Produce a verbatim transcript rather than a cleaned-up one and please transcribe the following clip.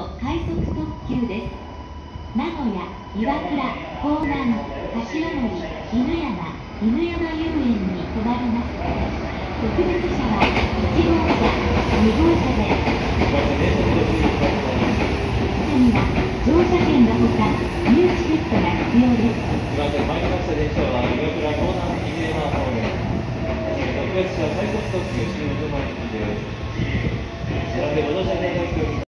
の快速特急です。名古屋、岩倉、港南、柏森、犬山、犬山遊園に停まります。特別車はいち号車、に号車で、下には乗車券がほか、入チケットが必要です。 すみません、参りました電車は岩倉港南に号方面。特別車快速特急新渦前行きです。